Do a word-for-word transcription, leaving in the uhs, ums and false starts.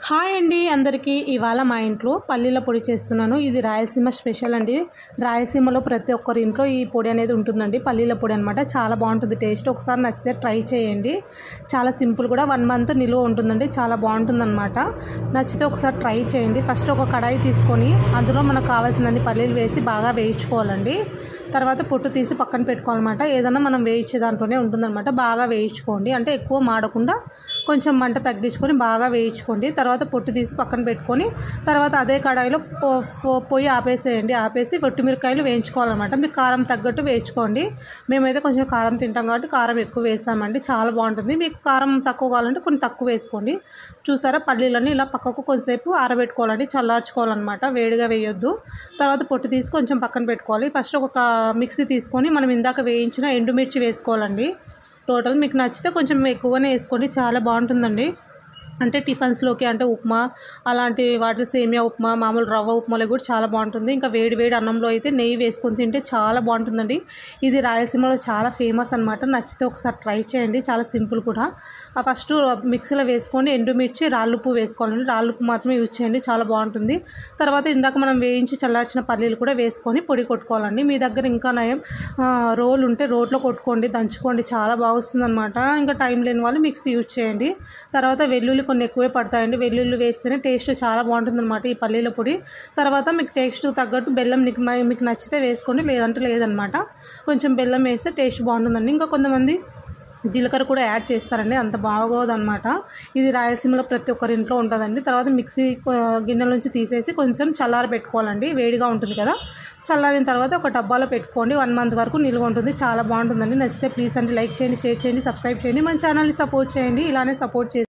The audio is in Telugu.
హాయ్ అండి అందరికీ ఇవాళ మా ఇంట్లో పల్లీల పొడి చేస్తున్నాను. ఇది రాయలసీమ స్పెషల్ అండి. రాయలసీమలో ప్రతి ఒక్కరి ఇంట్లో ఈ పొడి అనేది ఉంటుందండి. పల్లీల పొడి అనమాట. చాలా బాగుంటుంది టేస్ట్. ఒకసారి నచ్చితే ట్రై చేయండి. చాలా సింపుల్ కూడా వన్ మంత్ నిలువ ఉంటుందండి. చాలా బాగుంటుంది అనమాట. నచ్చితే ఒకసారి ట్రై చేయండి. ఫస్ట్ ఒక కడాయి తీసుకొని అందులో మనకు కావాల్సినన్ని పల్లీలు వేసి బాగా వేయించుకోవాలండి. తర్వాత పొట్టు తీసి పక్కన పెట్టుకోవాలన్నమాట. ఏదైనా మనం వేయించే దాంట్లోనే ఉంటుందన్నమాట. బాగా వేయించుకోండి. అంటే ఎక్కువ మాడకుండా కొంచెం మంట తగ్గించుకొని బాగా వేయించుకోండి. తర్వాత పొట్టు తీసి పక్కన పెట్టుకొని తర్వాత అదే కడాయిలో పొయ్యి ఆపేసేయండి. ఆపేసి ఒట్టిమిరకాయలు వేయించుకోవాలన్నమాట. మీకు కారం తగ్గట్టు వేయించుకోండి. మేమైతే కొంచెం కారం తింటాం కాబట్టి కారం ఎక్కువ వేసామండి. చాలా బాగుంటుంది. మీకు కారం తక్కువ కావాలంటే కొన్ని తక్కువ వేసుకోండి. చూసారా పల్లీలన్నీ ఇలా పక్కకు కొంచెంసేపు ఆరబెట్టుకోవాలండి. చల్లార్చుకోవాలన్నమాట. వేడిగా వేయొద్దు. తర్వాత పొట్టు తీసి కొంచెం పక్కన పెట్టుకోవాలి. ఫస్ట్ ఒక మిక్సీ తీసుకొని మనం ఇందాక వేయించిన ఎండుమిర్చి వేసుకోవాలండి. టోటల్ మీకు నచ్చితే కొంచెం ఎక్కువగానే వేసుకోండి. చాలా బాగుంటుందండి. అంటే టిఫిన్స్లోకి అంటే ఉప్మా అలాంటి వాటి సేమియా ఉప్మా మామూలు రవ్వ ఉప్మాలో కూడా చాలా బాగుంటుంది. ఇంకా వేడి వేడి అన్నంలో అయితే నెయ్యి వేసుకొని తింటే చాలా బాగుంటుందండి. ఇది రాయలసీమలో చాలా ఫేమస్ అనమాట. నచ్చితే ఒకసారి ట్రై చేయండి. చాలా సింపుల్ కూడా. ఫస్ట్ మిక్సీలో వేసుకొని ఎండుమిర్చి రాళ్ళుప్పు వేసుకోవాలండి. రాళ్ళుప్పు మాత్రమే యూజ్ చేయండి. చాలా బాగుంటుంది. తర్వాత ఇందాక మనం వేయించి చల్లార్చిన పల్లీలు కూడా వేసుకొని పొడి కొట్టుకోవాలండి. మీ దగ్గర ఇంకా నయం రోల్ ఉంటే రోట్లో కొట్టుకోండి, దంచుకోండి. చాలా బాగుస్తుంది అనమాట. ఇంకా టైం లేని వాళ్ళు మిక్సీ యూజ్ చేయండి. తర్వాత వెల్లుల్లి కొన్ని ఎక్కువే పడతాయండి. వెల్లుల్లి వేస్తేనే టేస్ట్ చాలా బాగుంటుంది అనమాట ఈ పల్లీల పొడి. తర్వాత మీకు టేస్ట్ తగ్గట్టు బెల్లం మీకు నచ్చితే వేసుకోండి, లేదంటే లేదనమాట. కొంచెం బెల్లం వేస్తే టేస్ట్ బాగుంటుందండి. ఇంకా కొంతమంది జీలకర్ర కూడా యాడ్ చేస్తారండి. అంత బాగోదన్నమాట. ఇది రాయలసీమలో ప్రతి ఒక్కరి ఇంట్లో ఉంటుందండి. తర్వాత మిక్సీ గిన్నెల నుంచి తీసేసి కొంచెం చల్లారి పెట్టుకోవాలండి. వేడిగా ఉంటుంది కదా. చల్లారిన తర్వాత ఒక డబ్బాలో పెట్టుకోండి. వన్ మంత్ వరకు నిల్వ ఉంటుంది. చాలా బాగుంటుందండి. నచ్చితే ప్లీజ్ అండి లైక్ చేయండి, షేర్ చేయండి, సబ్స్క్రైబ్ చేయండి. మన ఛానల్ని సపోర్ట్ చేయండి. ఇలానే సపోర్ట్ చేసి